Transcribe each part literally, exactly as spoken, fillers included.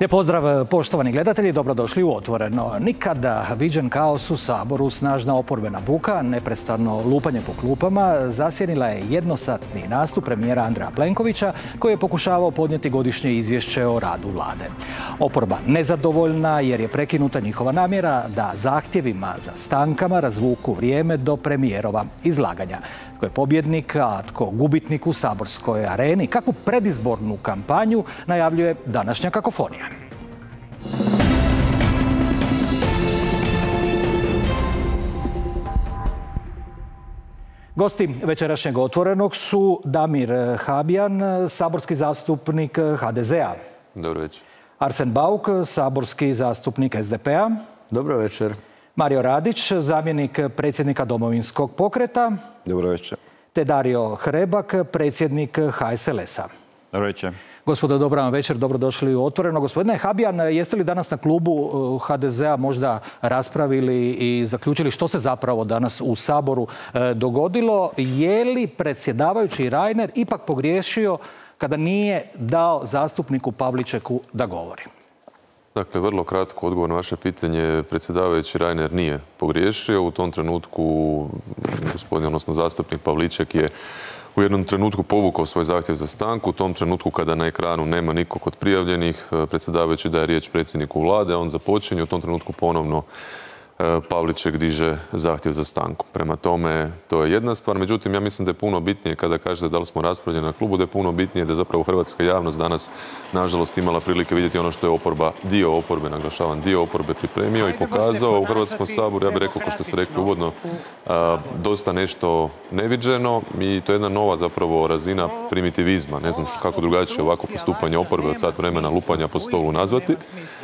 Lijep pozdrav poštovani gledatelji, dobrodošli u Otvoreno. Nikada viđen kaos u Saboru, snažna oporbena buka, neprestano lupanje po klupama zasjenila je jednosatni nastup premijera Andreja Plenkovića koji je pokušavao podnijeti godišnje izvješće o radu vlade. Oporba nezadovoljna jer je prekinuta njihova namjera da zahtjevima za stankama razvuku vrijeme do premijerova izlaganja. Tko je pobjednik, a tko gubitnik u saborskoj areni, kakvu predizbornu kampanju najavljuje današnja kakofonija. Gosti večerašnjeg Otvorenog su Damir Habijan, saborski zastupnik ha de zea. Dobro večer. Arsen Bauk, saborski zastupnik es de pe a. Dobro večer. Mario Radić, zamjenik predsjednika Domovinskog pokreta. Dobro večer. Te Dario Hrebak, predsjednik ha es el es a. Dobro večer. Gospodo, dobro vam večer, dobrodošli u Otvoreno. Gospodine Habijan, jeste li danas na klubu ha de zea možda raspravili i zaključili što se zapravo danas u Saboru dogodilo? Je li predsjedavajući Reiner ipak pogriješio kada nije dao zastupniku Pavličeku da govori? Dakle, vrlo kratko odgovor na vaše pitanje. Predsjedavajući Reiner nije pogriješio. U tom trenutku gospodin, odnosno zastupnik Pavliček je u jednom trenutku povukao svoj zahtjev za stanku. U tom trenutku kada na ekranu nema nikog od prijavljenih, predsjedavajući daje riječ predsjedniku vlade, on započinje. U tom trenutku ponovno Pavliček diže zahtjev za stanku. Prema tome, to je jedna stvar. Međutim, ja mislim da je puno bitnije kada kažete da li smo raspravljeni na klubu, da je puno bitnije da zapravo hrvatska javnost danas, nažalost, imala prilike vidjeti ono što je oporba, dio oporbe, naglašavam, dio oporbe pripremio i pokazao u Hrvatskom saboru. Ja bih rekao, kao što ste rekli uvodno, a, dosta nešto neviđeno i to je jedna nova zapravo razina primitivizma. Ne znam kako drugačije ovako postupanje oporbe od sat vremena lupanja po stolu nazvati.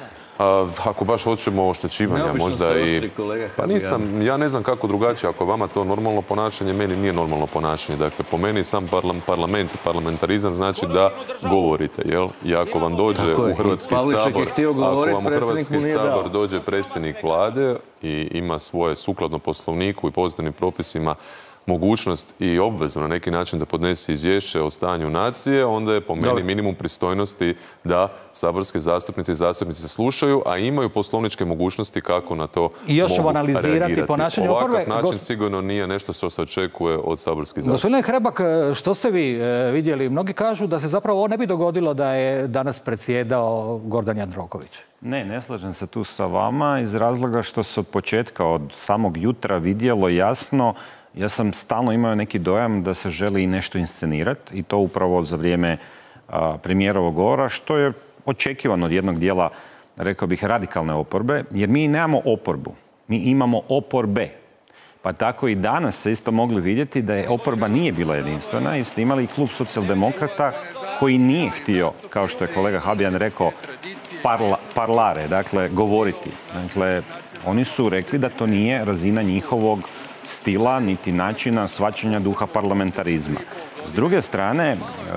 A, ako baš hoćemo oštećivanja, možda i... Pa nisam, ja ne znam kako drugačije. Ako je vama to normalno ponašanje, meni nije normalno ponašanje. Dakle, po meni sam parlament i parlamentarizam znači da govorite, jel? I ako vam dođe u Hrvatski sabor, ako vam u Hrvatski sabor dođe predsjednik vlade i ima svoje sukladno poslovniku i pozitivnim propisima mogućnost i obvezu na neki način da podnese izvješće o stanju nacije, onda je po meni minimum pristojnosti da saborski zastupnici i zastupnici slušaju, a imaju poslovničke mogućnosti kako na to mogu reagirati. I još ćemo analizirati ponašanje oporbe. Ovakav način sigurno nije nešto što se očekuje od saborskih zastupnika. Gospodine Hrebak, što ste vi vidjeli? Mnogi kažu da se zapravo ovo ne bi dogodilo da je danas predsjedao Gordan Jandroković. Ne, ne slažem se tu sa vama iz razloga što se od početka, od samog jutra vidjelo jasno. Ja sam stalno imao neki dojam da se želi nešto inscenirati i to upravo za vrijeme a, premijerovog govora, što je očekivano od jednog dijela, rekao bih, radikalne oporbe, jer mi nemamo oporbu, mi imamo oporbe. Pa tako i danas se isto mogli vidjeti da je oporba nije bila jedinstvena i ste imali i klub socijaldemokrata koji nije htio, kao što je kolega Habijan rekao, parla, parlare, dakle, govoriti. Dakle, oni su rekli da to nije razina njihovog stila, niti načina shvaćanja duha parlamentarizma. S druge strane,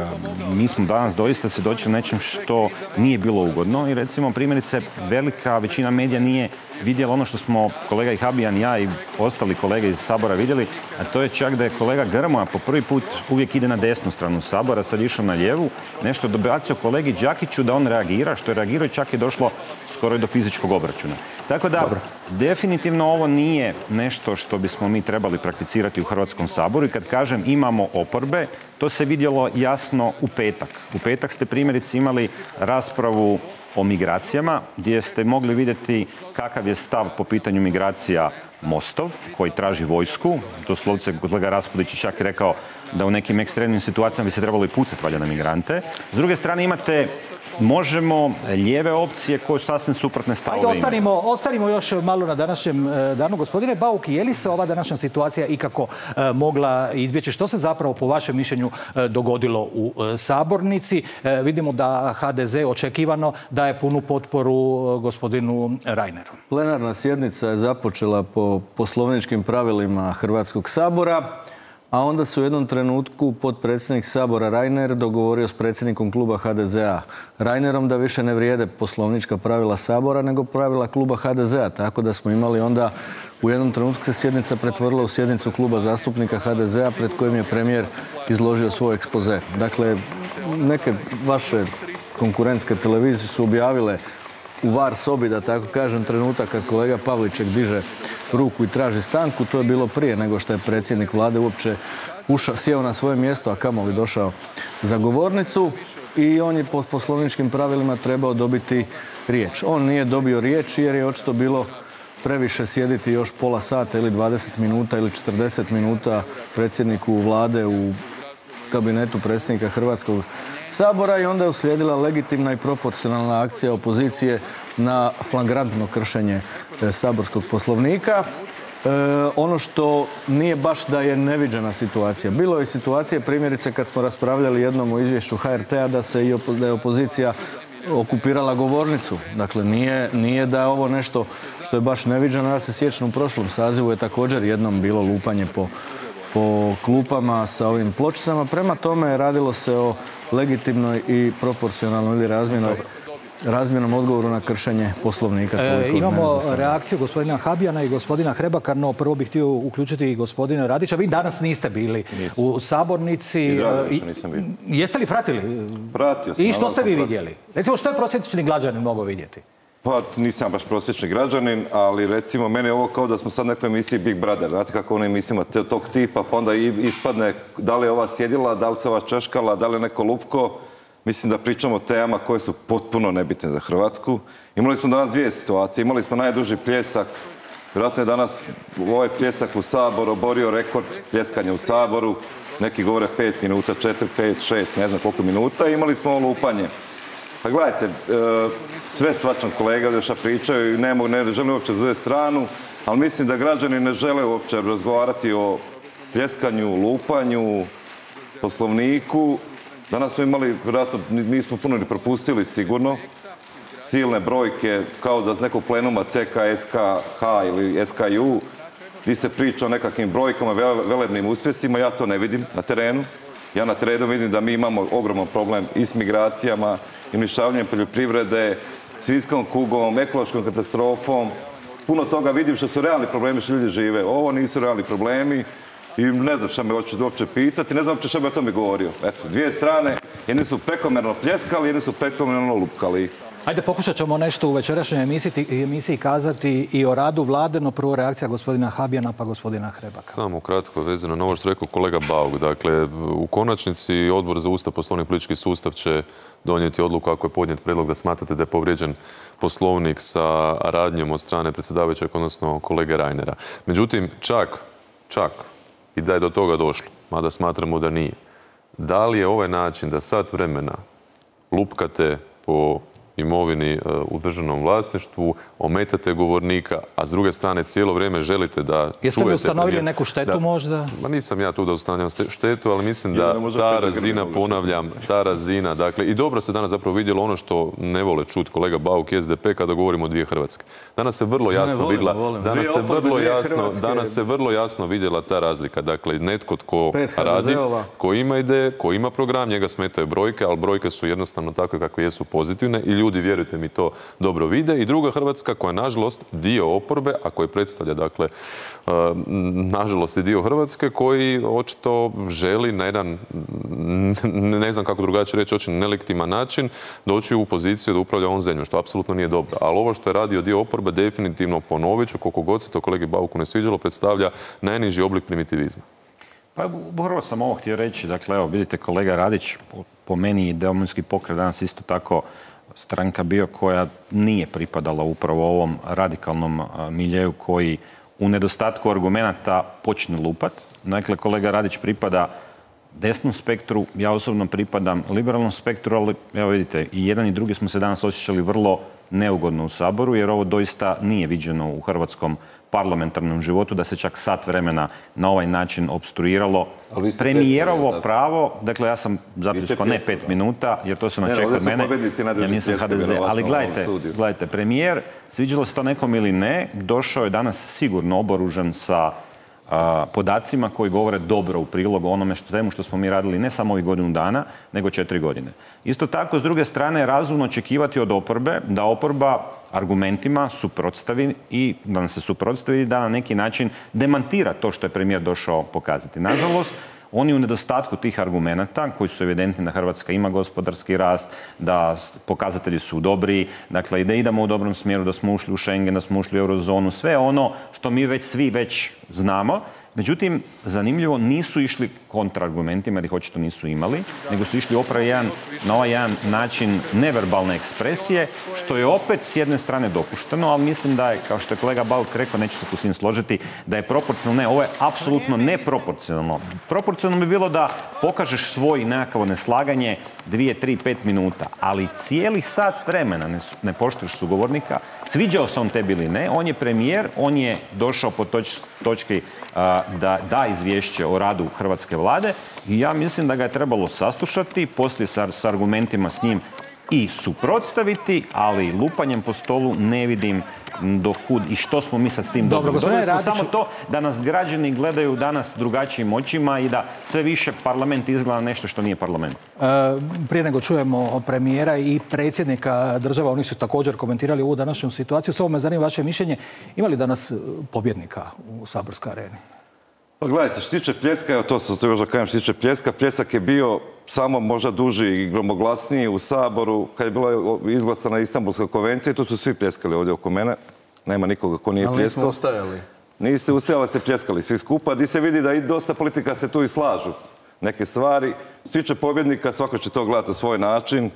mi smo danas doista svjedočili nečem što nije bilo ugodno i recimo primjerice velika većina medija nije vidjela ono što smo kolega i Habijan, ja i ostali kolege iz Sabora vidjeli, a to je čak da je kolega Grmoja po prvi put uvijek ide na desnu stranu Sabora, sad išao na lijevu, nešto dobacio kolegi Đakiću da on reagira, što je reagirao i čak je došlo skoro i do fizičkog obračuna. Tako da, dobro, definitivno ovo nije nešto što bismo mi trebali prakticirati u Hrvatskom saboru i kad kažem imamo oporbe, to se vidjelo jasno u petak. U petak ste primjerice imali raspravu o migracijama gdje ste mogli vidjeti kakav je stav po pitanju migracija Mostov, koji traži vojsku. Doslovce kolega Raspudić je čak rekao da u nekim ekstremnim situacijama bi se trebalo i pucati valjda na migrante. S druge strane imate Možemo, lijeve opcije koje su sasvim suprotne stavove imaju. Ajde, ostanimo, ostanimo još malo na današnjem danu. Gospodine Bauk, je li se ova današnja situacija ikako e, mogla izbjeći? Što se zapravo po vašem mišljenju e, dogodilo u e, sabornici? E, vidimo da ha de ze očekivano daje punu potporu gospodinu Reineru. Plenarna sjednica je započela po poslovničkim pravilima Hrvatskog sabora, a onda se u jednom trenutku potpredsjednik Sabora Reiner dogovorio s predsjednikom kluba ha de zea Reinerom da više ne vrijede poslovnička pravila Sabora nego pravila kluba ha de zea. Tako da smo imali onda u jednom trenutku se sjednica pretvorila u sjednicu kluba zastupnika ha de zea pred kojim je premijer izložio svoj ekspoze. Dakle, neke vaše konkurentske televizije su objavile u var sobi, da tako kažem, trenutak kad kolega Pavliček diže ruku i traži stanku. To je bilo prije nego što je predsjednik vlade uopće ušao, sjeo na svoje mjesto, a kamoli došao za govornicu, i on je po poslovničkim pravilima trebao dobiti riječ. On nije dobio riječ jer je očito bilo previše sjediti još pola sata ili dvadeset minuta ili četrdeset minuta predsjedniku vlade u kabinetu predsjednika Hrvatskog sabora, i onda je uslijedila legitimna i proporcionalna akcija opozicije na flagrantno kršenje e, saborskog poslovnika. E, ono što nije baš da je neviđena situacija. Bilo je situacije, primjerice, kad smo raspravljali jednom o izvješću H R T-a da se i opo, da je opozicija okupirala govornicu. Dakle, nije, nije da je ovo nešto što je baš neviđeno. Ja se sjećam, u prošlom sazivu je također jednom bilo lupanje po, po klupama sa ovim pločicama. Prema tome, radilo se o legitimnoj i proporcionalnoj ili razmjenoj razmjernom odgovoru na kršenje poslovnika. E, imamo reakciju gospodina Habijana i gospodina Hrebaka, no prvo bih htio uključiti i gospodina Radića. Vi danas niste bili nisam. u sabornici. I drago što nisam bio. Jeste li pratili? Pratio sam. I što ste vi vidjeli? Recimo, što je prosječni građanin mogao vidjeti? Pa nisam baš prosječni građanin, ali recimo meni je ovo kao da smo sad u nekoj emisiji Big Brother. Znate kako ono emisijama tog tipa, pa onda ispadne da li je ova sjedila, da li se ova češkala, da li je neko lupko. Mislim da pričamo o temama koje su potpuno nebitne za Hrvatsku. Imali smo danas dvije situacije. Imali smo najduži pljesak. Vjerojatno je danas ovaj pljesak u Saboru oborio rekord pljeskanja u Saboru. Neki govore pet minuta, četiri, pet, šest, ne znam koliko minuta. Imali smo ovo lupanje. Pa gledajte, sve svačam kolega još pričaju i ne, ne želim uopće za drugu stranu, ali mislim da građani ne žele uopće razgovarati o pljeskanju, lupanju, poslovniku. Danas smo imali, vjerojatno, nismo puno ni propustili sigurno, silne brojke, kao da s nekog plenuma C K S K H ili S K U, gdje se priča o nekakvim brojkama, velebnim uspjesima. Ja to ne vidim na terenu. Ja na terenu vidim da mi imamo ogroman problem i s migracijama, i uništavanjem poljoprivrede, svinjskom kugom, ekološkom katastrofom. Puno toga vidim što su realni problemi što ljudi žive. Ovo nisu realni problemi. I ne znam šta me hoće uopće pitati, ne znam uopće šta bi o tome govorio. Eto, dvije strane, jedni su prekomjerno pljeskali, jedni su prekomjerno lupkali. Ajde, pokušat ćemo nešto u večerašnjoj emisiji, emisiji kazati i o radu vlade, no prvo reakcija gospodina Habijana pa gospodina Hrebaka. Samo kratko vezano na ovo što rekao kolega Bauk. Dakle, u konačnici Odbor za Ustav, Poslovnik i politički sustav će donijeti odluku ako je podnijet prijedlog da smatrate da je povrijeđen poslovnik sa radnjom od strane predsjedavajućeg, odnosno kolege Reinera. Međutim, čak, čak i da je do toga došlo, mada smatramo da nije. Da li je ovaj način da sat vremena lupkate po imovini u državnom vlasništvu, ometate govornika, a s druge strane cijelo vrijeme želite da čujete... Jeste li ustanovili neku štetu da, možda? Ma nisam ja tu da ustanovljam štetu, ali mislim da ta razina, ponavljam, ta razina, dakle, i dobro se danas zapravo vidjelo ono što ne vole čuti kolega Bauk i S D P kada govorimo o dvije Hrvatske. Danas se vrlo jasno vidjela, danas se vrlo jasno, danas se vrlo jasno vidjela ta razlika. Dakle, netko tko radi, ko ima ideje, ko ima program, njega smetaju brojke, ali brojke su jednostavno takve kakve jesu pozitivne i ljudi, vjerujte mi, to dobro vide. I druga Hrvatska koja je nažalost dio oporbe, a koji predstavlja, dakle, nažalost i dio Hrvatske, koji očito želi na jedan, ne znam kako drugačije reći, očito nelegitiman način doći u poziciju da upravlja ovom zemljom, što apsolutno nije dobro. Ali ovo što je radio dio oporbe, definitivno, ponovit ću, koliko god se to kolegi Bauku ne sviđalo, predstavlja najniži oblik primitivizma. Pa upravo sam ovo htio reći. Dakle, evo, vidite, kolega Radić, po meni Domovinski pokret danas isto tako stranka bio koja nije pripadala upravo ovom radikalnom miljeu koji u nedostatku argumenata počne lupat. Dakle, kolega Radić pripada desnom spektru, ja osobno pripadam liberalnom spektru, ali evo vidite, i jedan i drugi smo se danas osjećali vrlo neugodno u Saboru, jer ovo doista nije viđeno u hrvatskom parlamentarnom životu, da se čak sat vremena na ovaj način opstruiralo premijerovo pravo. Dakle, ja sam zapiskao ne pet minuta, jer to se načeka od mene. Ja nisam H D Z. Ali gledajte, gledajte, premijer, sviđalo se to nekom ili ne, došao je danas sigurno oboružan sa a, podacima koji govore dobro u prilog onome što, što smo mi radili ne samo ovih godinu dana, nego četiri godine. Isto tako, s druge strane, je razumno očekivati od oporbe da oporba argumentima suprotstavi i da nam se suprotstavi i da na neki način demantira to što je premijer došao pokazati. Nažalost, oni u nedostatku tih argumenata, koji su evidentni da Hrvatska ima gospodarski rast, da pokazatelji su dobri, dakle i da idemo u dobrom smjeru, da smo ušli u Schengen, da smo ušli u eurozonu, sve ono što mi već svi već znamo. Međutim, zanimljivo, nisu išli kontraargumentima jer ih očito nisu imali, nego su išli opravo jedan, na ovaj jedan način neverbalne ekspresije, što je opet s jedne strane dopušteno, ali mislim da je, kao što je kolega Bauk rekao, neću se tu s njim složiti, da je proporcionalno. Ne, ovo je apsolutno neproporcionalno. Proporcionalno bi bilo da pokažeš svoj nekakvo neslaganje dvije, tri, pet minuta, ali cijeli sat vremena ne, ne poštuješ sugovornika, sviđao se on tebi ili ne, on je premijer, on je došao po toč, točki da da izvješće o radu hrvatske vlade i ja mislim da ga je trebalo saslušati, poslije sa, s argumentima s njim i suprotstaviti, ali lupanjem po stolu ne vidim do kud i što smo mi sad s tim dobili. Dobili smo samo to da nas građani gledaju danas drugačijim očima i da sve više parlament izgleda nešto što nije parlament. E, prije nego čujemo premijera i predsjednika država, oni su također komentirali ovu današnju situaciju. Samo me zanima vaše mišljenje. Ima li danas pobjednika u saborskoj areni? Pa gledajte, što se tiče Pljeska, evo to sam se još da kažem, što se tiče Pljeska, Pljesak je bio samo možda duži i gromoglasniji u Saboru kad je bila izglasana Istanbulska konvencija i tu su svi pljeskali ovdje oko mene. Nema nikoga ko nije pljeskao. Ali nismo ustajali. Niste ustajali, se pljeskali svi skupa. Di se vidi da i dosta politika se tu i slažu neke stvari. Što se tiče pobjednika, svako će to gledati na svoj način.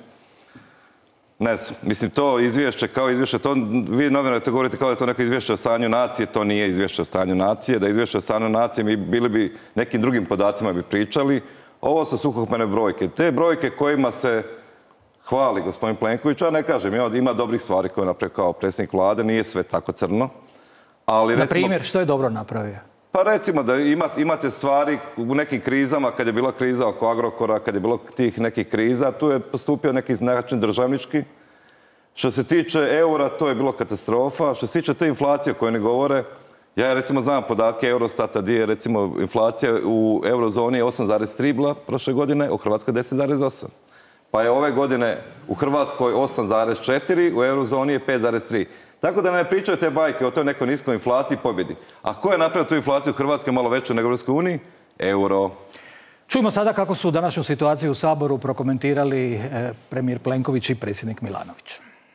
Ne znam, mislim, to izvješće kao izvješće, to vi novinari to govorite kao da je to neko izvješće o stanju nacije, to nije izvješće o stanju nacije. Da je izvješće o stanju nacije, mi bili bi nekim drugim podacima bi pričali. Ovo su suhopane brojke. Te brojke kojima se hvali gospodin Plenković, ja ne kažem, ima dobrih stvari koje je napravio kao predsjednik vlade, nije sve tako crno. Ali, na recimo, primjer, što je dobro napravio? Pa recimo da imate, imate stvari u nekim krizama, kad je bila kriza oko Agrokora, kad je bilo tih nekih kriza, tu je postupio neki način državnički. Što se tiče eura, to je bilo katastrofa. Što se tiče te inflacije koje ne govore, ja recimo znam podatke Eurostata gdje je recimo inflacija u eurozoni je osam zarez tri bila prošle godine, u Hrvatskoj deset zarez osam. Pa je ove godine u Hrvatskoj osam zarez četiri, u eurozoni je pet zarez tri. Tako da ne pričaju te bajke o toj nekoj niskoj inflaciji i pobjedi. A ko je napravio tu inflaciju u Hrvatskoj malo veću nego u Europskoj uniji? Euro. Čujemo sada kako su današnju situaciju u Saboru prokomentirali premijer Plenković i predsjednik Milanović.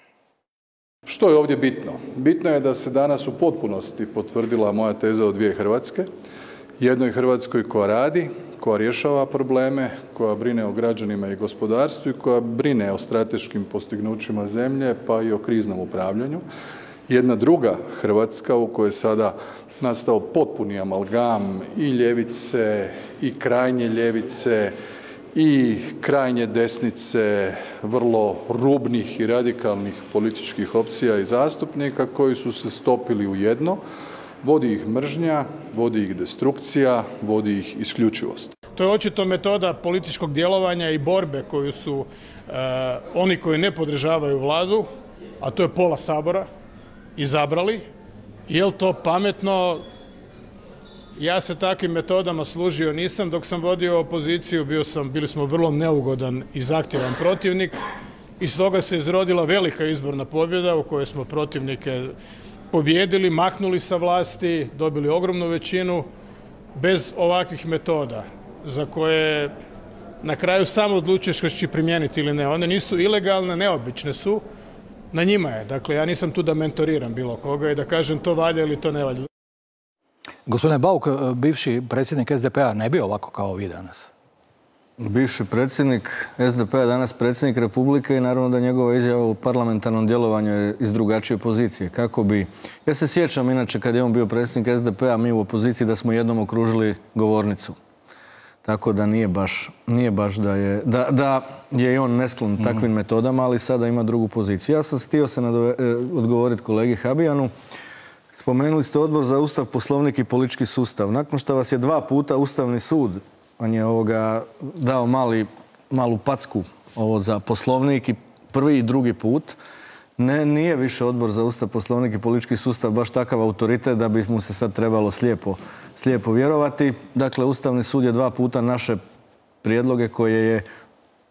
Što je ovdje bitno? Bitno je da se danas u potpunosti potvrdila moja teza o dvije Hrvatske. Jednoj Hrvatskoj koja radi, koja rješava probleme, koja brine o građanima i gospodarstvu i koja brine o strateškim postignućima zemlje pa i o kriznom upravljanju. Jedna druga Hrvatska u kojoj je sada nastao potpuni amalgam i ljevice i krajnje ljevice i krajnje desnice, vrlo rubnih i radikalnih političkih opcija i zastupnika koji su se stopili u jedno. Vodi ih mržnja, vodi ih destrukcija, vodi ih isključivost. To je očito metoda političkog djelovanja i borbe koju su e, oni koji ne podržavaju vladu, a to je pola Sabora, izabrali. Je li to pametno? Ja se takvim metodama služio nisam. Dok sam vodio opoziciju, bio sam, bili smo vrlo neugodan i zahtjevan protivnik. Iz toga se izrodila velika izborna pobjeda u kojoj smo protivnike pobjedili, maknuli sa vlasti, dobili ogromnu većinu bez ovakvih metoda za koje na kraju samo odlučuješ što će primijeniti ili ne. One nisu ilegalne, neobične su, na njima je. Dakle, ja nisam tu da mentoriram bilo koga i da kažem to valja ili to ne valja. Gospodine Bauk, bivši predsjednik S D P-a ne bio ovako kao vi danas? Bivši predsjednik S D P-a, danas predsjednik Republike i naravno da njegova izjava u parlamentarnom djelovanju je iz drugačije pozicije. Kako bi... Ja se sjećam inače kad je on bio predsjednik S D P-a, mi u opoziciji da smo jednom okružili govornicu. Tako da nije baš, nije baš da je, da, da je i on nesklon takvim mm. metodama, ali sada ima drugu poziciju. Ja sam htio se nadove, odgovoriti kolegi Habijanu. Spomenuli ste Odbor za Ustav, Poslovnik i politički sustav. Nakon što vas je dva puta Ustavni sud, on je ovoga dao mali, malu packu ovo za Poslovnik i prvi i drugi put, ne, nije više Odbor za Ustav, Poslovnik i politički sustav baš takav autoritet da bi mu se sad trebalo slijepo, slijepo vjerovati. Dakle, Ustavni sud je dva puta naše prijedloge koje je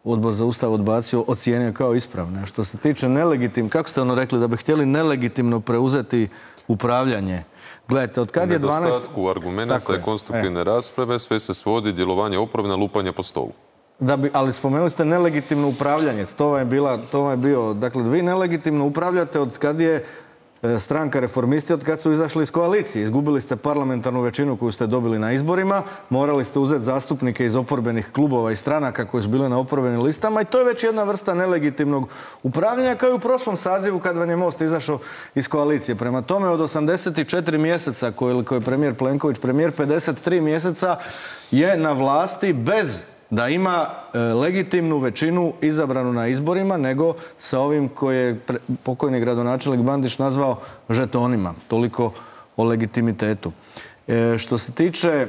Odbor za Ustav odbacio, ocijenio kao ispravne. Što se tiče nelegitimno, kako ste ono rekli, da bi htjeli nelegitimno preuzeti upravljanje? Gledajte, od kad je dvanaest... Nedostatku argumenta i konstruktivne e. rasprave sve se svodi djelovanje oporbe na lupanje po stolu. Da bi, ali spomenuli ste nelegitimno upravljanje. To vam je, bila, to vam je bio... Dakle, vi nelegitimno upravljate od kad je stranka Reformisti, od kad su izašli iz koalicije. Izgubili ste parlamentarnu većinu koju ste dobili na izborima, morali ste uzeti zastupnike iz oporbenih klubova i stranaka koji su bili na oporbenim listama i to je već jedna vrsta nelegitimnog upravljanja kao i u prošlom sazivu kad vam je Most izašao iz koalicije. Prema tome, od osamdeset četiri mjeseca koje je premijer Plenković, premijer pedeset tri mjeseca je na vlasti bez da ima e, legitimnu većinu izabranu na izborima, nego sa ovim koje je pokojni gradonačelnik Bandić nazvao žetonima. Toliko o legitimitetu. E, što se tiče e,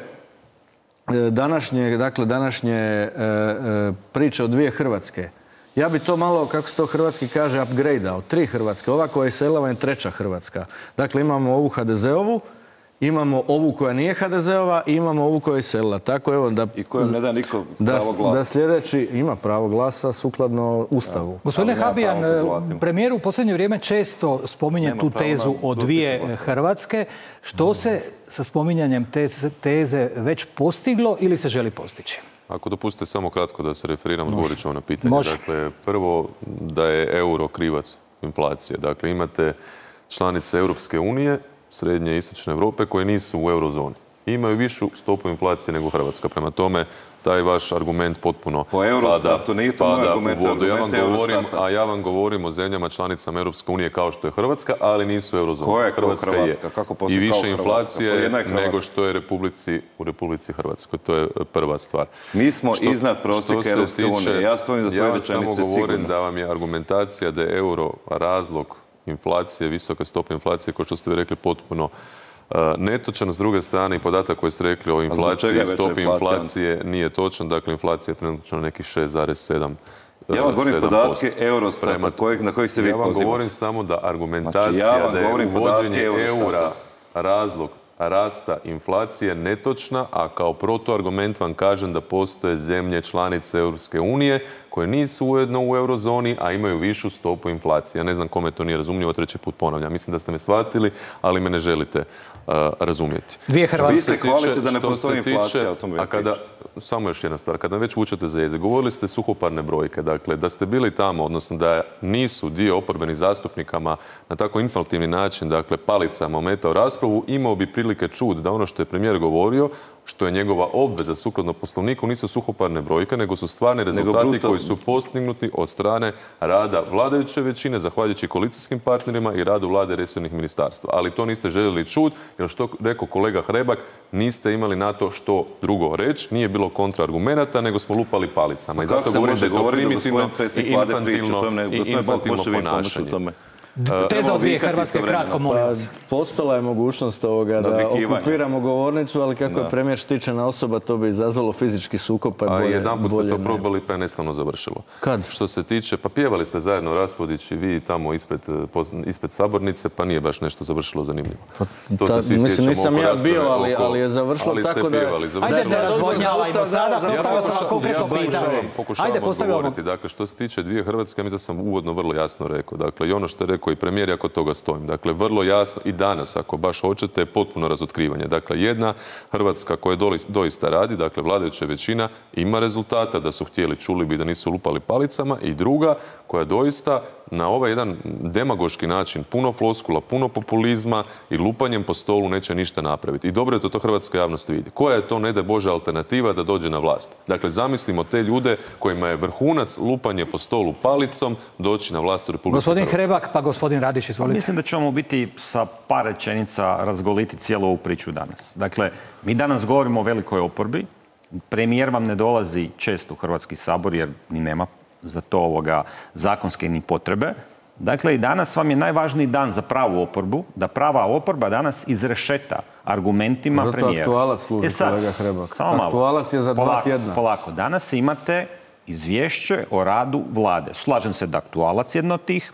današnje, dakle, današnje e, e, priče o dvije Hrvatske, ja bi to malo, kako se to hrvatski kaže, upgrade-ao. Tri Hrvatske. Ova koja je iselila je treća Hrvatska. Dakle, imamo ovu ha de zeovu, imamo ovu koja nije ha de zeova i imamo ovu koja je iselila. Tako, evo, da, I kojom ne da niko pravo glasa. Da sljedeći ima pravo glasa sukladno Ustavu. Ja. Gospodine Habijan, premijer u posljednje vrijeme često spominje nema tu tezu o dvije Hrvatske. Što mm. se sa spominjanjem te teze već postiglo ili se želi postići? Ako dopustite samo kratko da se referiram, odgovorit ću vam na pitanje. Može. Dakle, prvo da je euro krivac inflacije. Dakle, imate članice Europske unije, Srednje i Istočne Europe koje nisu u eurozoni. Imaju višu stopu inflacije nego Hrvatska. Prema tome, taj vaš argument potpuno po Eurostatu, nije to moj argument, u vodu. Ja vam govorim, a ja vam govorim o zemljama članicama Europske unije kao što je Hrvatska, ali nisu u eurozoni. Koja je Hrvatska, Hrvatska? je. Kako I više inflacije nego što je Republici, u Republici Hrvatskoj. To je prva stvar. Mi smo što, iznad prosjeka Europske unije. Ja stojim za svoje rečenice sigurno. Ja samo govorim da vam je argumentacija da je euro razlog inflacije, visoke stope inflacije, kao što ste vi rekli, potpuno uh, netočan. S druge strane, i podatak koji ste rekli o inflaciji, stopi inflacije nije točan. Dakle, inflacija je trenutno nekih šest zarez sedam posto. Ja vam govorim podatke Eurostata kojeg, na kojih se vi pozivate. Ja vam govorim samo da argumentacija znači, ja da je uvođenje eura razlog rasta inflacije netočna, a kao protuargument vam kažem da postoje zemlje članice Europske unije koje nisu ujedno u eurozoni, a imaju višu stopu inflacije. Ja ne znam kome to nije razumljivo, treći put ponavljam. Mislim da ste me shvatili, ali me ne želite uh, razumjeti. Dvije Hrvatske. Vi se hvalite da ne postoji inflacija, o tome a kada, samo još jedna stvar, kada već vučete za jezik, govorili ste suhoparne brojke, dakle, da ste bili tamo, odnosno da nisu dio oporbenih zastupnikama na tako infantilni način, dakle, palicama ometao raspravu, imao bi prilike čuti da ono što je premijer govorio, što je njegova obveza sukladno Poslovniku, nisu suhoparne brojke, nego su stvarni rezultati koji su postignuti od strane rada vladajuće većine, zahvaljujući koalicijskim partnerima i radu vlade resornih ministarstva. Ali to niste željeli čuti, jer što rekao kolega Hrebak, niste imali na to što drugo reći, nije bilo kontraargumenata, nego smo lupali palicama. I zato govorim da je to primitivno i infantilno, i infantilno ponašanje. Teza od dvije Hrvatske, kratko, molim vas. Postala je mogućnost ovoga da okupiramo govornicu, ali kako je premijer štićena osoba, to bi izazvalo fizički sukob. A jedan put ste to probali, pa je neslavno završilo. Kad? Što se tiče, pa pjevali ste zajedno Raspudić i vi tamo ispred sabornice, pa nije baš nešto završilo zanimljivo. To se svi sjećamo. Nisam ja bio, ali je završilo tako da... Ajde da razvodnjavajmo sada, postavio sam vam konkretno pitanje. Pokušavam odgovoriti. Dakle, što se tiče dvije Hrvatske, mislim da sam uvodno vrlo jasno rekao. Dakle, i ono što je rekao i premijer, ako toga stojim. Dakle, vrlo jasno i danas, ako baš hoćete, je potpuno razotkrivanje. Dakle, jedna Hrvatska koja doista radi, dakle, vladajuća većina ima rezultata, da su htjeli, čuli bi da nisu lupali palicama, i druga koja doista na ovaj jedan demagoški način, puno floskula, puno populizma i lupanjem po stolu neće ništa napraviti. I dobro je to to hrvatska javnost vidi. Koja je to, ne daj Bože, alternativa da dođe na vlast? Dakle, zamislimo te ljude kojima je vrhunac lupanje po stolu palicom doći na vlast u Republici Hrvatskoj. Gospodin Hrebak, pa gospodin Radić, izvolite. Mislim da ćemo biti sa par rečenica razgoliti cijelu ovu priču danas. Dakle, mi danas govorimo o velikoj oporbi. Premijer vam ne dolazi često u Hrvatski sabor jer ni nema za to ovoga zakonske ni potrebe. Dakle, i danas vam je najvažniji dan za pravu oporbu, da prava oporba danas izrešeta argumentima premijera. Zato aktualac služi, kolega Hrebak. Samo malo. Aktualac je za dva tjedna. Polako. Danas imate izvješće o radu vlade. Slažem se da aktualac je jedno od tih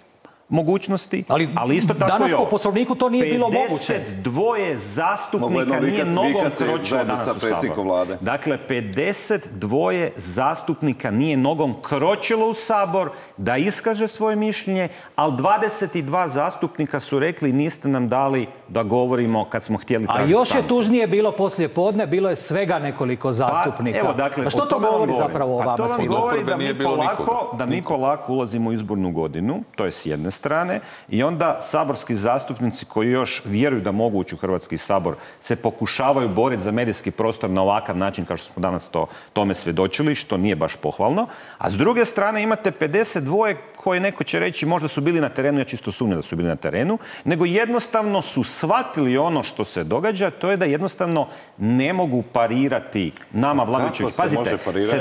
mogućnosti, ali, ali isto tako danas i po poslovniku to nije bilo moguće. pedeset dva zastupnika nije nogom kročilo danas u Sabor. Dakle, pedeset dva zastupnika nije nogom kročilo u Sabor da iskaže svoje mišljenje, ali dvadeset dva zastupnika su rekli niste nam dali da govorimo kad smo htjeli tražiti. A još je tužnije bilo poslije podne, bilo je svega nekoliko zastupnika. Pa, evo, dakle, a što to govori zapravo o vama? Pa to vam govori da mi, polako, da mi polako ulazimo u izbornu godinu, to je s jedne strane, i onda saborski zastupnici koji još vjeruju da mogu ući u Hrvatski sabor se pokušavaju boriti za medijski prostor na ovakav način kao što smo danas to, tome svjedočili, što nije baš pohvalno. A s druge strane imate pedeset dva koji neko će reći možda su bili na terenu, ja čisto sumnjam da su bili na terenu, nego jednostavno su shvatili ono što se događa, to je da jednostavno ne mogu parirati nama vladajućoj. Pazite,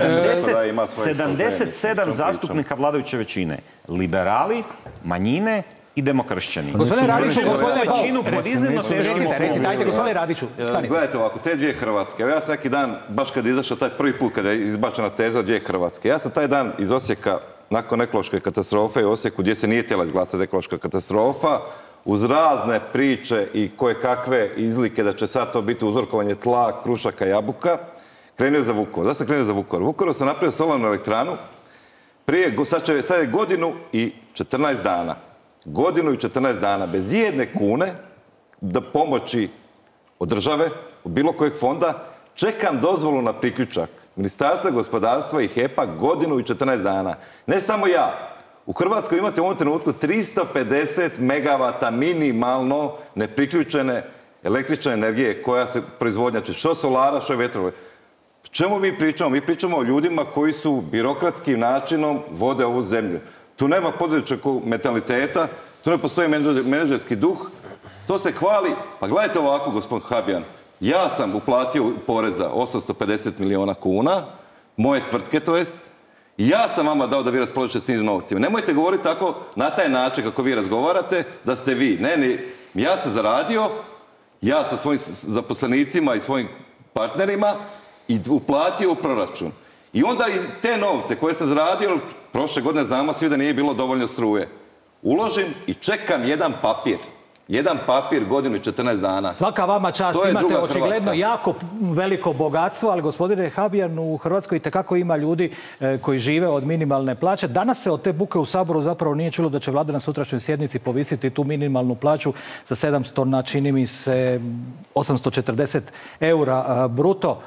sedamdeset sedam zastupnika vladajuće većine, liberali, manjine i demokršćani. Gospodine Radiću, gospodine većinu pod iznimno teškim Recite, gospodine Radiću, stanite. Gledajte ovako, te dvije Hrvatske. Evo ja sam neki dan, baš kad je izašao taj prvi put kada je izbačena teza dvije Hrvatske, ja sam taj dan iz Osijeka, nakon ekološke katastrofe u Osijeku, gdje se nije htjela izglasati ekološka katastrofa, uz razne priče i koje kakve izlike da će sad to biti uzorkovanje tla, krušaka, jabuka, krenuo za Vukovar. Zašto sam krenuo za Vukovar? Vukovar sam napravio solarnu elektranu, prije, sad, će, sad je godinu i četrnaest dana. Godinu i četrnaest dana, bez jedne kune da pomoći od države, od bilo kojeg fonda, čekam dozvolu na priključak Ministarstva gospodarstva i H E P-a godinu i četrnaest dana. Ne samo ja. U Hrvatskoj imate u ovom trenutku tristo pedeset megavata minimalno nepriključene električne energije koja se proizvodnja, što solara, što vjetrove. Čemu mi pričamo? Mi pričamo o ljudima koji su birokratskim načinom vode ovu zemlju. Tu nema poduzetničkog mentaliteta, tu ne postoji menadžerski duh. To se hvali. Pa gledajte ovako, gospodin Habijan. Ja sam uplatio poreza osamsto pedeset milijuna kuna, moje tvrtke to jest, i ja sam vama dao da vi raspolažete s tim novcima. Nemojte govoriti tako, na taj način kako vi razgovarate, da ste vi. Ne, ne, ja sam zaradio, ja sa svojim zaposlenicima i svojim partnerima i uplatio u proračun. I onda i te novce koje sam zaradio, prošle godine znamo svi da nije bilo dovoljno struje. Uložim i čekam jedan papir. Jedan papir godinu i četrnaest dana. Svaka vama čast, imate očigledno jako veliko bogatstvo, ali gospodine Habijan, u Hrvatskoj itekako ima ljudi koji žive od minimalne plaće. Danas se od te buke u Saboru zapravo nije čulo da će vlada na sutrašnjoj sjednici povisiti tu minimalnu plaću sa sedamsto na, čini mi se, osamsto četrdeset eura bruto.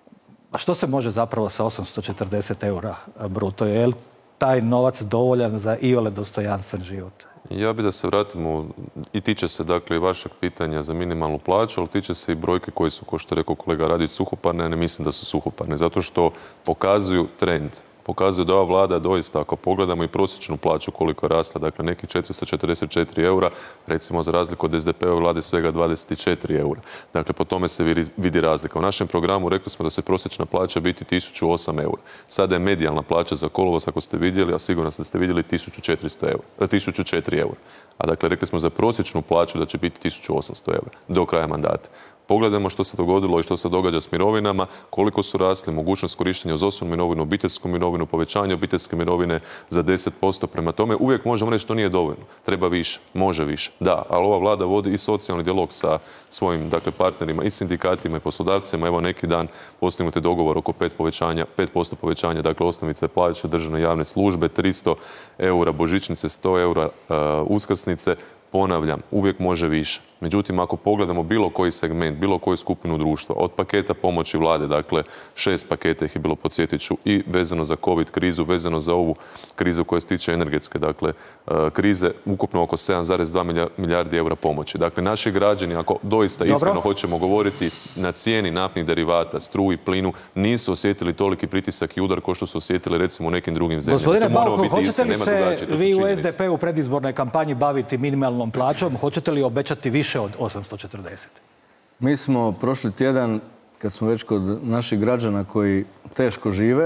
A što se može zapravo sa osamsto četrdeset eura bruto? Je li taj novac dovoljan za iole dostojanstven život? Ja bi da se vratimo, i tiče se dakle i vašeg pitanja za minimalnu plaću, ali tiče se i brojke koje su, kao što je rekao kolega Radić, suhoparne, a ne mislim da su suhoparne, zato što pokazuju trend. Pokazuju da ova vlada doista, ako pogledamo i prosječnu plaću koliko je rasla, dakle nekih četiristo četrdeset četiri eura, recimo za razliku od S D P-ove vlade svega dvadeset četiri eura. Dakle, po tome se vidi razlika. U našem programu rekli smo da se prosječna plaća biti tisuću osam eura. Sada je medijalna plaća za kolovoz, ako ste vidjeli, a sigurno da ste vidjeli, tisuću četiristo eura, tisuću četiri eura. A dakle, rekli smo za prosječnu plaću da će biti tisuću osamsto eura do kraja mandata. Pogledajmo što se dogodilo i što se događa s mirovinama, koliko su rasli, mogućnost korištenja uz osobnu mirovinu, obiteljsku mirovinu, povećanje obiteljske mirovine za deset posto. Prema tome, uvijek možemo reći što nije dovoljno. Treba više, može više. Da, ali ova vlada vodi i socijalni dijalog sa svojim dakle, partnerima i sindikatima i poslodavcima. Evo neki dan postignut je dogovor oko pet povećanja, pet posto povećanja, dakle osnovice plaće državne javne službe, tristo eura božićnice, sto eura uh, uskrsnice. Ponavljam, uvijek može više. Međutim, ako pogledamo bilo koji segment, bilo koju skupinu društva, od paketa pomoći vlade, dakle šest paketa ih je bilo, podsjetit ću, i vezano za COVID krizu, vezano za ovu krizu koja se tiče energetske, dakle krize, ukupno oko sedam zarez dva milijardi eura pomoći. Dakle, naši građani, ako doista Dobro. iskreno hoćemo govoriti na cijeni naftnih derivata, struji, plinu, nisu osjetili toliki pritisak i udar kao što su osjetili recimo u nekim drugim zemljama. Gospodine Bauk, hoćete li se vi u S D P u predizbornoj kampanji baviti minimalnom plaćom? Hoćete li obećati više od osamsto četrdeset? Mi smo prošli tjedan, kad smo već kod naših građana koji teško žive,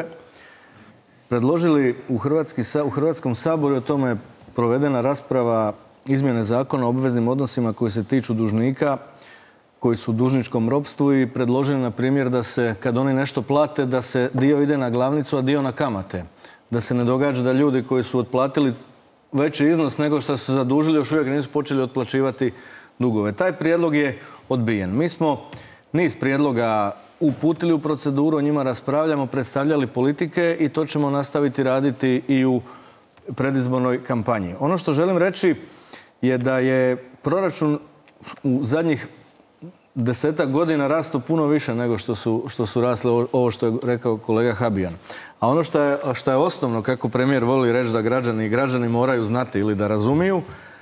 predložili u, Hrvatski, u Hrvatskom saboru, o tome je provedena rasprava izmjene zakona o obveznim odnosima koji se tiču dužnika, koji su u dužničkom ropstvu, i predložili na primjer da se, kad oni nešto plate, da se dio ide na glavnicu, a dio na kamate. Da se ne događa da ljudi koji su otplatili veći iznos nego što su zadužili, još uvijek nisu počeli otplaćivati dugove. Taj prijedlog je odbijen. Mi smo niz prijedloga uputili u proceduru, o njima raspravljamo, predstavljali politike i to ćemo nastaviti raditi i u predizbornoj kampanji. Ono što želim reći je da je proračun u zadnjih desetak godina rastu puno više nego što su, što su rasle ovo što je rekao kolega Habijan. A ono što je, što je osnovno, kako premijer voli reći da građani i građani moraju znati ili da razumiju,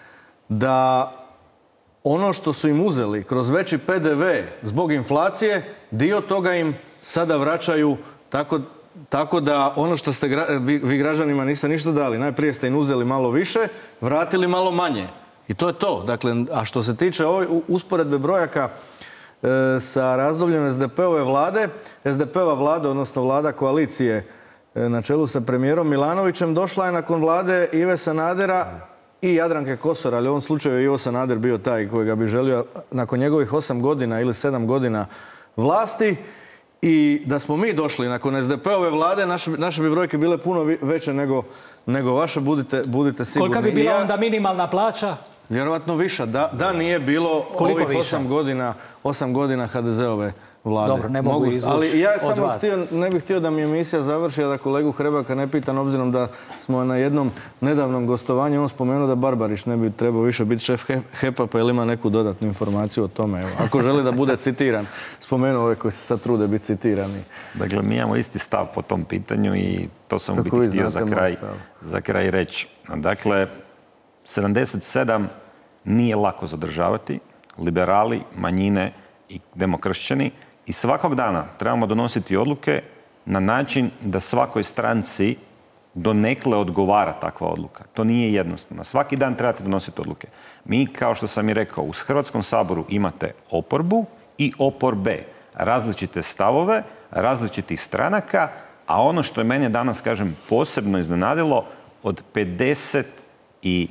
da ono što su im uzeli kroz veći P D V zbog inflacije, dio toga im sada vraćaju tako, tako da ono što ste vi, vi građanima niste ništa dali. Najprije ste im uzeli malo više, vratili malo manje. I to je to. Dakle, a što se tiče ove usporedbe brojaka e, sa razdobljem S D P-ove vlade, S D P-ova vlada, odnosno vlada koalicije e, na čelu sa premijerom Milanovićem, došla je nakon vlade Ive Sanadera i Jadranke Kosor, ali u ovom slučaju je Ivo Sanader bio taj kojega bi želio nakon njegovih osam godina ili sedam godina vlasti. I da smo mi došli nakon S D P-ove vlade, naše, naše bi brojke bile puno veće nego, nego vaše, budite, budite sigurni. Kolika bi bila ja, onda minimalna plaća? Vjerovatno viša, da, da nije bilo Koliko ovih viša? osam godina, osam godina H D Z-ove vlade. Dobro, ne mogu, mogu izvući ali ja od samo vas. Htio, ne bih htio da mi emisija završi, a da kolegu Hrebaka ne pitan, obzirom da smo na jednom nedavnom gostovanju on spomenuo da Barbarić ne bi trebao više biti šef H E P-a, pa ili ima neku dodatnu informaciju o tome. Evo, ako želi da bude citiran, spomenuo ove koji se sad trude biti citirani. Dakle, mi imamo isti stav po tom pitanju i to sam u biti htio za kraj, za kraj reći. Dakle, sedamdeset sedam nije lako zadržavati. Liberali, manjine i demokršćani. I svakog dana trebamo donositi odluke na način da svakoj stranci donekle odgovara takva odluka. To nije jednostavno. Svaki dan trebate donositi odluke. Mi, kao što sam i rekao, u Hrvatskom saboru imate oporbu i oporbe. Različite stavove, različitih stranaka, a ono što je mene danas, kažem, posebno iznenadilo, od pedeset i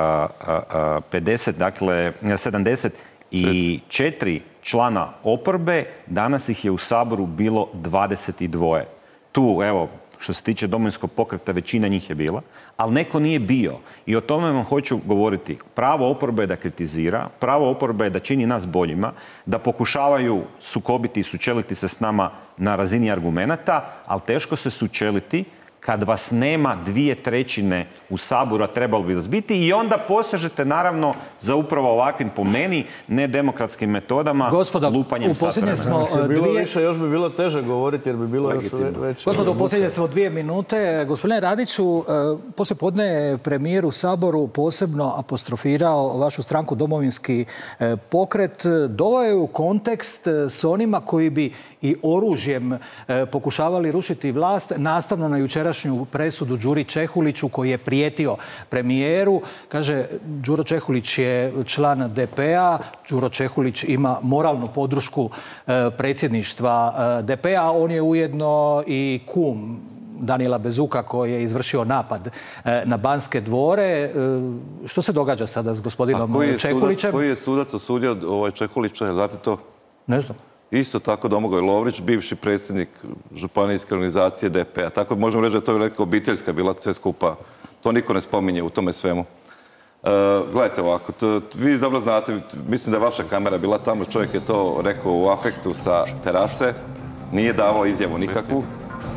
pedeset, dakle, sedamdeset i četiri člana oporbe, danas ih je u Saboru bilo dvadeset dva. Tu, evo, što se tiče Domovinskog pokreta, većina njih je bila, ali neko nije bio. I o tome vam hoću govoriti. Pravo oporbe je da kritizira, pravo oporbe je da čini nas boljima, da pokušavaju sukobiti i sučeliti se s nama na razini argumenata, ali teško se sučeliti kad vas nema dvije trećine u Saboru, a trebalo bi vas biti, i onda posežete naravno za upravo ovakvim, po meni, nedemokratskim metodama, Gospoda, lupanjem satrana. Smo se bilo dvije... više, još bi bilo teže govoriti jer bi bilo još već... Gospodo, u posljednje smo dvije minute. Gospodine Radiću, poslije podne je premijer u Saboru posebno apostrofirao vašu stranku Domovinski pokret. Doveo je u kontekst s onima koji bi i oružjem pokušavali rušiti vlast, nastavno na jučerašnju presudu Đuri Čehuliću koji je prijetio premijeru. Kaže, Đuro Čehulić je član D P-a, Đuro Čehulić ima moralnu podršku predsjedništva D P-a, on je ujedno i kum Danijela Bezuka koji je izvršio napad na Banske dvore. Što se događa sada s gospodinom Čehulićem? Koji je sudac osudio ovaj Čehulića, znate to? Ne znam. Isto tako Domagoj Lovrić, bivši predsjednik županijske organizacije D P-a. Tako možemo reći da to je neka obiteljska bila sve skupa. To niko ne spominje u tome svemu. Uh, gledajte ovako, to, vi dobro znate, mislim da je vaša kamera bila tamo, čovjek je to rekao u afektu sa terase, nije davao izjavu nikakvu. Uh,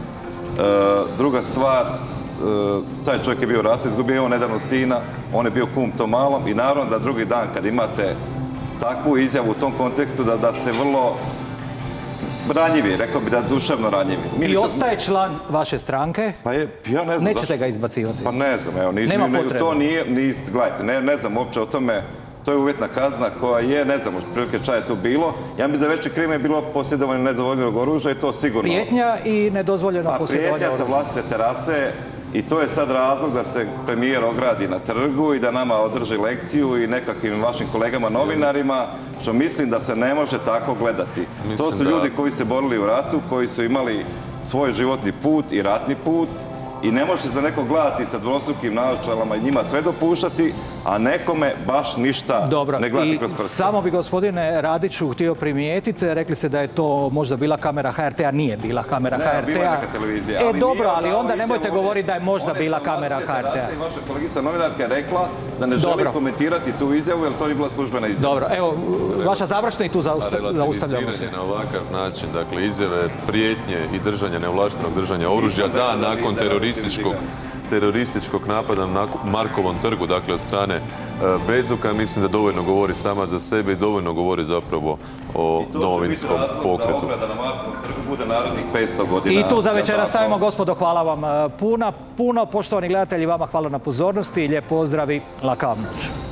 druga stvar, uh, taj čovjek je bio u ratu, izgubio je on nedavno sina, on je bio kum tom malom i naravno da drugi dan kad imate takvu izjavu u tom kontekstu da, da ste vrlo ranjivi, rekao bi da duševno ranjivi. Mi I ostaje član vaše stranke? Pa je, ja ne znam. Nećete daš... ga izbacivati? Pa ne znam, evo. Nis, Nema ne, potrebe. To nije, nis, gledajte, ne, ne znam uopće o tome, to je uvjetna kazna koja je, ne znam, prilike čaja je tu bilo. Ja mislim da veći krim je bilo posjedovanje nedozvoljenog oružja i to sigurno. Prijetnja i nedozvoljeno pa, posjedovanje prijetnja sa vlastite terase i to je sad razlog da se premijer ogradi na trgu i da nama održi lekciju i nekakvim vašim kolegama novinarima, što mislim da se ne može tako gledati. Mislim to su ljudi da... koji se borili u ratu, koji su imali svoj životni put i ratni put i ne može se za nekog gledati sa dvostrukim naočalama i njima sve dopuštati, a nekome baš ništa Dobro, ne gledati i kroz prste. samo bi gospodine Radiću htio primijetiti, rekli ste da je to možda bila kamera H R T-a, nije bila kamera Ne, H R T-a. bila je neka televizija, E ali dobro, nije ali dao onda nemojte izjavu govoriti da je možda ovdje. bila One sam kamera vas H R T-a. i vaša kolegica novinarka je rekla da ne želi Dobro. komentirati tu izjavu jer to nije bila službena izjava. Dobro, evo, vaša završna i tu zaustavljamo se. Relativiziranje na ovakav način, dakle izjave prijetnje i držanja neovlaštenog držanja oružja dan nakon terorističkog terorističkog napada na Markovom trgu, dakle od strane Bezuka, mislim da dovoljno govori sama za sebe i dovoljno govori zapravo o domovinskom pokretu. I to će biti razlog da na Markovom trgu bude narednih petsto godina. I tu za večera stavimo, gospodo, hvala vam puno, puno, poštovani gledatelji, vama hvala na pozornosti i lijep pozdrav i laka vam noć.